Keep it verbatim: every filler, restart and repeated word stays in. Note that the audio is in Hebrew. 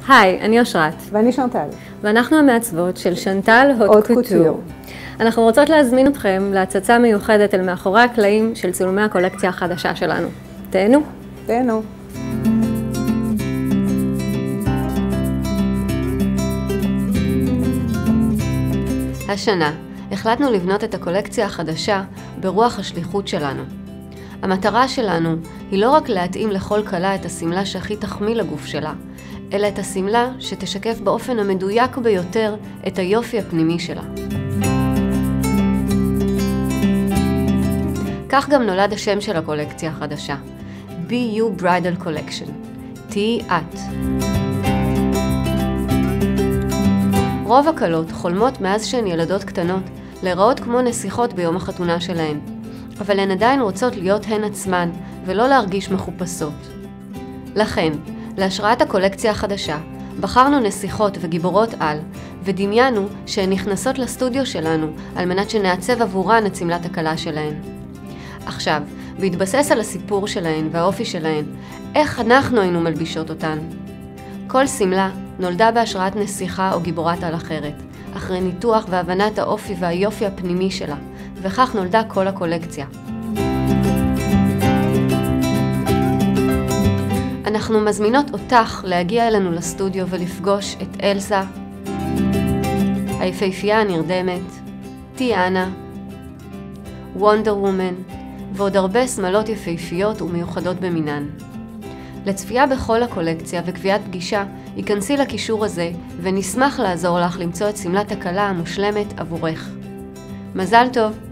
היי, אני אושרת. ואני שנטל. ואנחנו המעצבות של שנטל הוט קוטור. אנחנו רוצות להזמין אתכם להצצה מיוחדת אל מאחורי הקלעים של צילומי הקולקציה החדשה שלנו. תהנו. תהנו. השנה החלטנו לבנות את הקולקציה החדשה ברוח השליחות שלנו. המטרה שלנו היא לא רק להתאים לכל כלה את הסמלה שהכי תחמיא לגוף שלה, אלא את הסמלה שתשקף באופן המדויק ביותר את היופי הפנימי שלה. כך גם נולד השם של הקולקציה החדשה, Be You Bridal Collection, תהי את. רוב הכלות חולמות מאז שהן ילדות קטנות להיראות כמו נסיכות ביום החתונה שלהן, אבל הן עדיין רוצות להיות הן עצמן ולא להרגיש מחופשות. לכן, להשראת הקולקציה החדשה, בחרנו נסיכות וגיבורות על, ודמיינו שהן נכנסות לסטודיו שלנו על מנת שנעצב עבורן את סמלת הכלה שלהן. עכשיו, בהתבסס על הסיפור שלהן והאופי שלהן, איך אנחנו היינו מלבישות אותן? כל סמלה נולדה בהשראת נסיכה או גיבורת על אחרת, אחרי ניתוח והבנת האופי והיופי הפנימי שלה, וכך נולדה כל הקולקציה. אנחנו מזמינות אותך להגיע אלינו לסטודיו ולפגוש את אלזה, היפהפייה הנרדמת, טיאנה, וונדר וומן, ועוד הרבה סמלות יפהפיות ומיוחדות במינן. לצפייה בכל הקולקציה וקביעת פגישה, היכנסי לקישור הזה ונשמח לעזור לך למצוא את סמלת הכלה המושלמת עבורך. מזל טוב!